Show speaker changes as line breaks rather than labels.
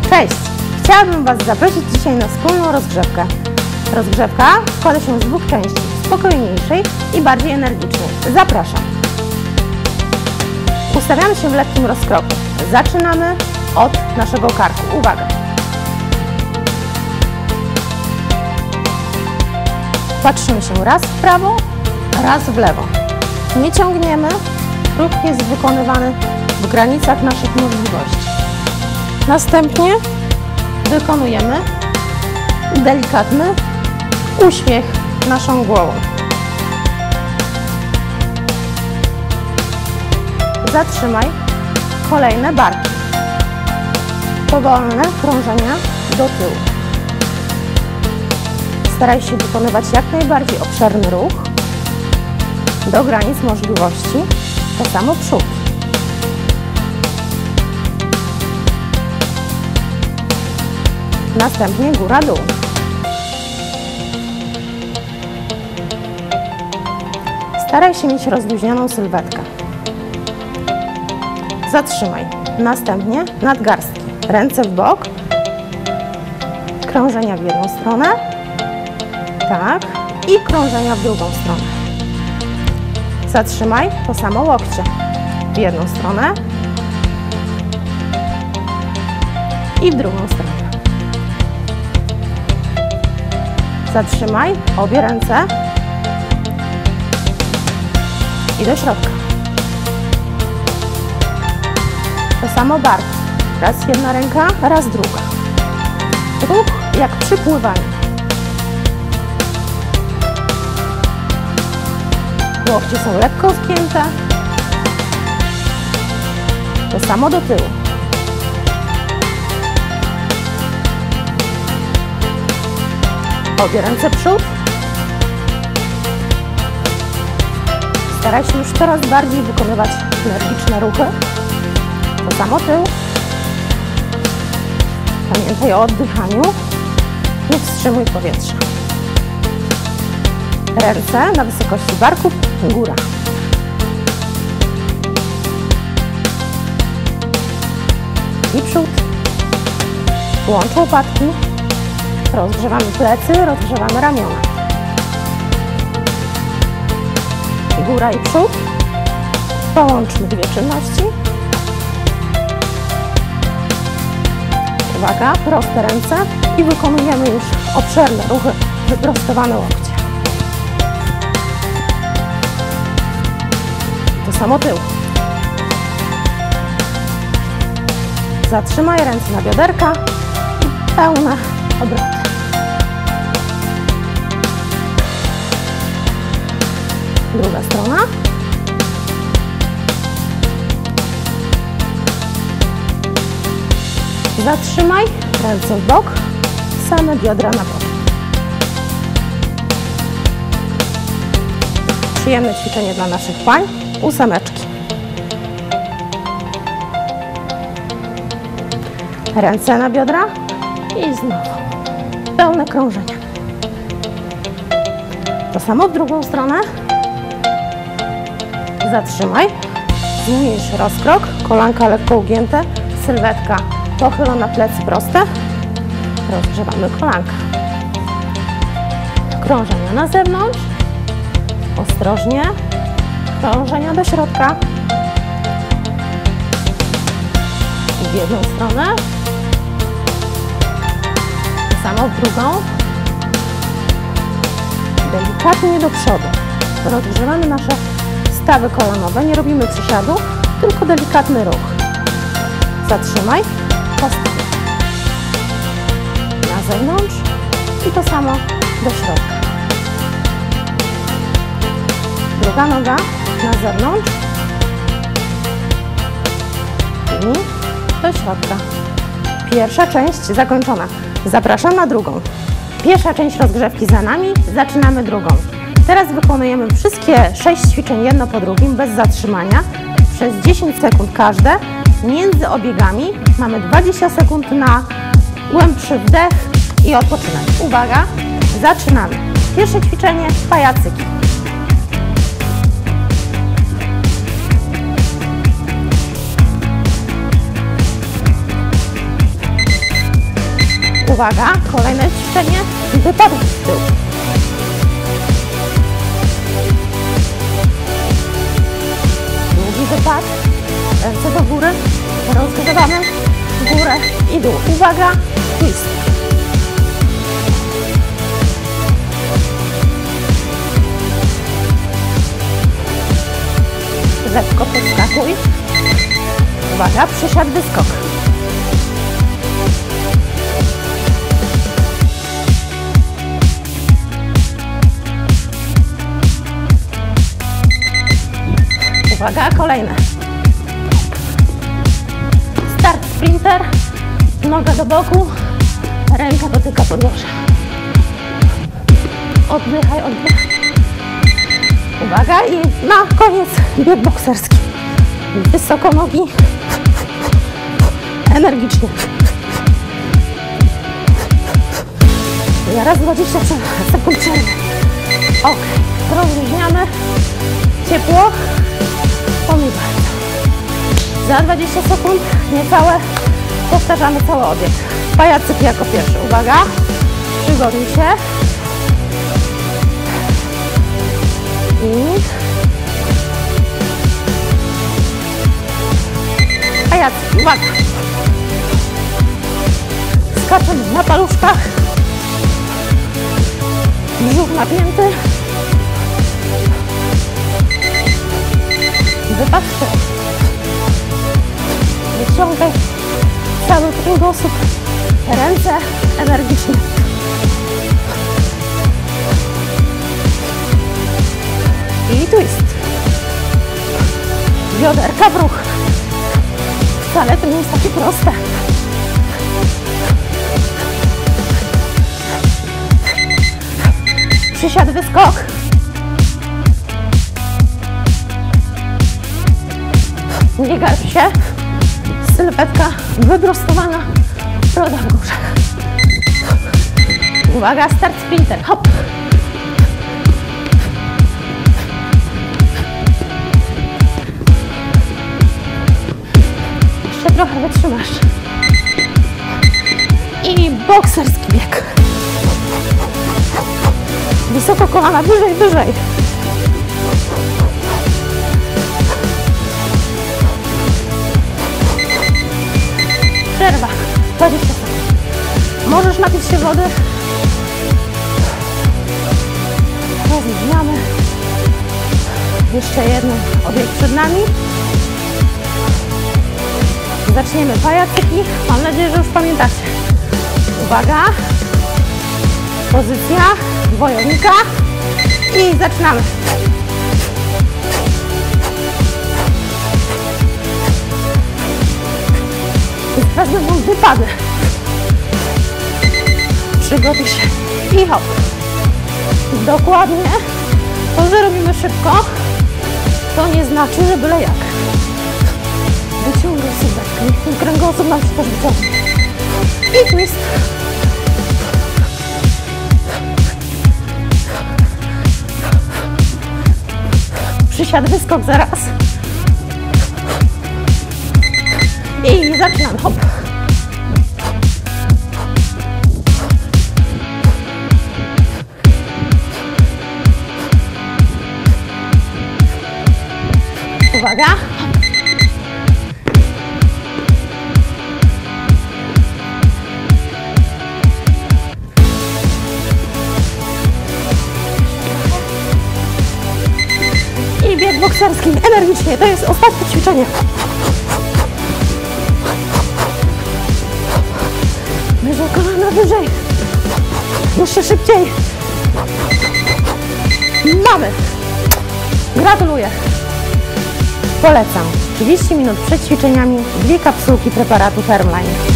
Cześć! Chciałabym Was zaprosić dzisiaj na wspólną rozgrzewkę. Rozgrzewka składa się z dwóch części, spokojniejszej i bardziej energicznej. Zapraszam! Ustawiamy się w lekkim rozkroku. Zaczynamy od naszego karku. Uwaga! Patrzymy się raz w prawo, raz w lewo. Nie ciągniemy. Ruch jest wykonywany w granicach naszych możliwości. Następnie wykonujemy delikatny uśmiech naszą głową. Zatrzymaj kolejne barki. Powolne krążenia do tyłu. Staraj się wykonywać jak najbardziej obszerny ruch do granic możliwości. To samo przód. Następnie góra-dół. Staraj się mieć rozluźnioną sylwetkę. Zatrzymaj. Następnie nadgarstki. Ręce w bok. Krążenia w jedną stronę. Tak. I krążenia w drugą stronę. Zatrzymaj. To samo łokcie. W jedną stronę. I w drugą stronę. Zatrzymaj obie ręce i do środka. To samo barki. Raz jedna ręka, raz druga. Ruch jak przy pływaniu. Łokcie są lekko zgięte. To samo do tyłu. Obie ręce przód. Staraj się już coraz bardziej wykonywać energiczne ruchy. To samo tył. Pamiętaj o oddychaniu. Nie wstrzymuj powietrza. Ręce na wysokości barków, góra. I przód. Łącz łopatki. Rozgrzewamy plecy, rozgrzewamy ramiona. Góra i przód. Połączmy dwie czynności. Uwaga, proste ręce i wykonujemy już obszerne ruchy, wyprostowane łokcie. To samo tył. Zatrzymaj ręce na bioderka i pełne obroty. Druga strona. Zatrzymaj ręce w bok, same biodra na bok. Przyjemne ćwiczenie dla naszych pań. 8. Ręce na biodra i znowu pełne krążenia. To samo w drugą stronę. Zatrzymaj. Zmniejsz rozkrok. Kolanka lekko ugięte. Sylwetka pochylona, plecy proste. Rozgrzewamy kolanka. Krążenia na zewnątrz. Ostrożnie. Krążenia do środka. I w jedną stronę. To samo w drugą. Delikatnie do przodu. Rozgrzewamy nasze stawy kolanowe. Nie robimy przysiadu, tylko delikatny ruch. Zatrzymaj. Postaw. Na zewnątrz. I to samo do środka. Druga noga na zewnątrz i do środka. Pierwsza część zakończona. Zapraszam na drugą. Pierwsza część rozgrzewki za nami, zaczynamy drugą. Teraz wykonujemy wszystkie 6 ćwiczeń jedno po drugim, bez zatrzymania, przez 10 sekund każde. Między obiegami mamy 20 sekund na głębszy wdech i odpoczynek. Uwaga, zaczynamy. Pierwsze ćwiczenie, pajacyki. Uwaga, kolejne ćwiczenie, wypadek w tył. Długi wypad, ręce do góry, rozgrzewamy górę i dół. Uwaga, twist. Lekko podskakuj. Uwaga, przysiad, wyskok. Uwaga, kolejne. Start sprinter, noga do boku, ręka dotyka podłoża. Oddychaj, oddychaj. Uwaga i na koniec bieg bokserski. Wysoko nogi, energicznie. Raz 20 sekund przerwy. Ok, rozluźniamy. Ciepło. Pomidor. Za 20 sekund, niecałe, powtarzamy cały obieg. Pajacyk jako pierwszy. Uwaga, przygotuj się. I pajacyk, uwaga. Skaczemy na paluszkach. Brzuch napięty. Wypad w tył. Wyciągaj cały kręgosłup, ręce energicznie. I twist. Bioderka w ruch. Wcale to nie jest takie proste. Przysiad, wyskok. Nie garb się. Sylwetka wyprostowana. Broda w górze. Uwaga, start sprinter. Hop. Jeszcze trochę wytrzymasz. I bokserski bieg. Wysoko kolana, wyżej, wyżej. Przerwa. 20 sekund. Możesz napić się wody. Rozluźniamy. Jeszcze jeden obieg przed nami. Zaczniemy pajacyki. Mam nadzieję, że już pamiętacie. Uwaga. Pozycja wojownika. I zaczynamy. Teraz będą wypady. Przygotuj się. I hop. Dokładnie. To, że robimy szybko, to nie znaczy, że byle jak. Wyciągaj sylwetkę. Niech ten kręgosłup nam się też wyciągnie. I twist. Przysiad, wyskok zaraz. I zaczynamy. Hop. Uwaga. I bieg bokserski. Energicznie. To jest ostatnie ćwiczenie. Wyżej kolana, wyżej. Jeszcze szybciej. Mamy. Gratuluję. Polecam. 30 minut przed ćwiczeniami 2 kapsułki preparatu Firmline.